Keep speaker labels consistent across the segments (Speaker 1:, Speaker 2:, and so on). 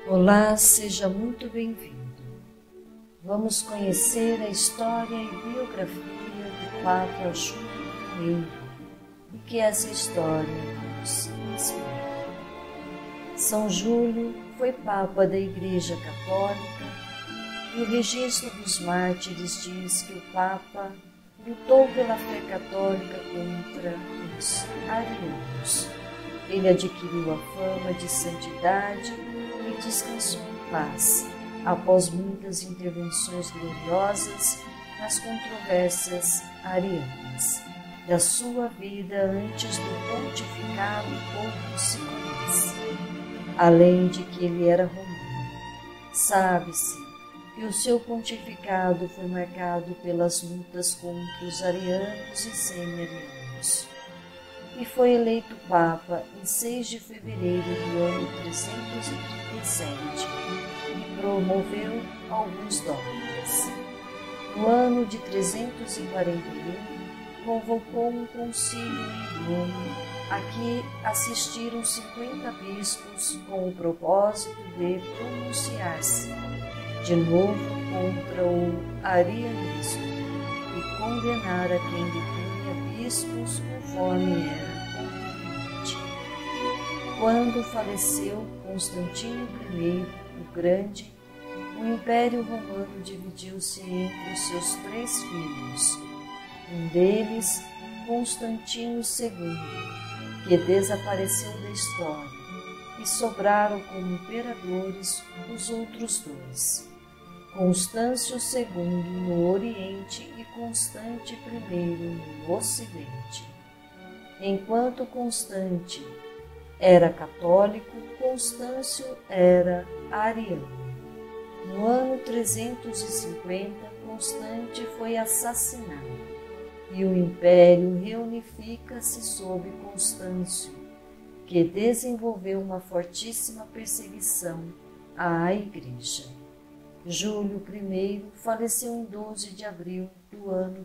Speaker 1: Olá, seja muito bem-vindo. Vamos conhecer a história e biografia do Papa Júlio I e que essa história nos inspira. São Júlio foi Papa da Igreja Católica e o registro dos mártires diz que o Papa lutou pela fé católica contra os arianos. Ele adquiriu a fama de santidade e descansou em paz, após muitas intervenções gloriosas nas controvérsias arianas. Da sua vida antes do pontificado pouco se conhece, além de que ele era romano. Sabe-se que o seu pontificado foi marcado pelas lutas contra os arianos e semi-arianos, e foi eleito Papa em 6 de fevereiro do ano 337 e promoveu alguns dogmas. No ano de 341, convocou um concílio em Roma a que assistiram 50 bispos com o propósito de pronunciar-se de novo contra o arianismo e condenar a quem depunha bispos conforme era conveniente. Quando faleceu Constantino I, o Grande, o Império Romano dividiu-se entre os seus 3 filhos, um deles, Constantino II, que desapareceu da história, e sobraram como imperadores os outros 2, Constâncio II no Oriente e Constante I no Ocidente. Enquanto Constante era católico, Constâncio era ariano. No ano 350, Constante foi assassinado e o império reunifica-se sob Constâncio, que desenvolveu uma fortíssima perseguição à Igreja. Júlio I faleceu em 12 de abril do ano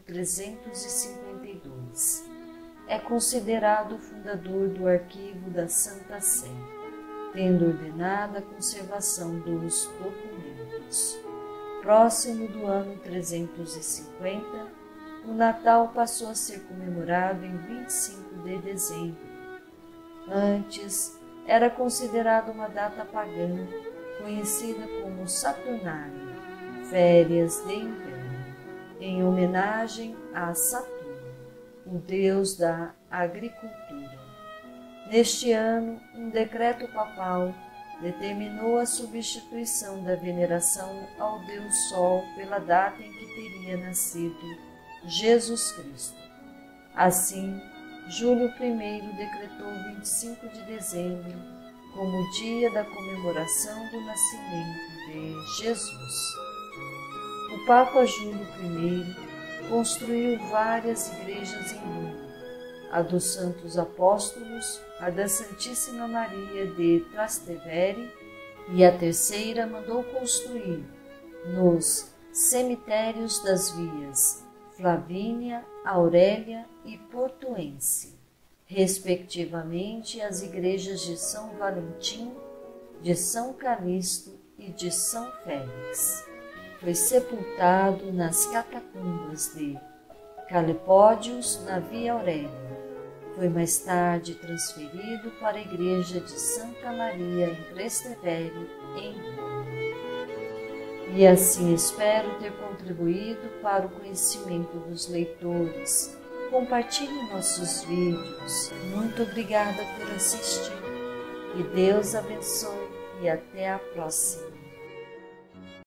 Speaker 1: 352. É considerado o fundador do Arquivo da Santa Sé, tendo ordenado a conservação dos documentos. Próximo do ano 350, o Natal passou a ser comemorado em 25 de dezembro. Antes, era considerado uma data pagã, conhecida como Saturnália, férias de inverno, em homenagem a Saturno, o deus da agricultura. Neste ano, um decreto papal determinou a substituição da veneração ao deus Sol pela data em que teria nascido Jesus Cristo. Assim, Júlio I decretou 25 de dezembro como dia da comemoração do nascimento de Jesus. O Papa Júlio I construiu várias igrejas em Roma, a dos Santos Apóstolos, a da Santíssima Maria de Trastevere, e a terceira mandou construir nos cemitérios das vias Flavínia, Aurélia e Portuense, respectivamente as igrejas de São Valentim, de São Calixto e de São Félix. Foi sepultado nas catacumbas de Calipódios, na Via Aurélia. Foi mais tarde transferido para a igreja de Santa Maria em Trastevere, em Roma. E assim espero ter contribuído para o conhecimento dos leitores. Compartilhe nossos vídeos. Muito obrigada por assistir. Que Deus abençoe e até a próxima.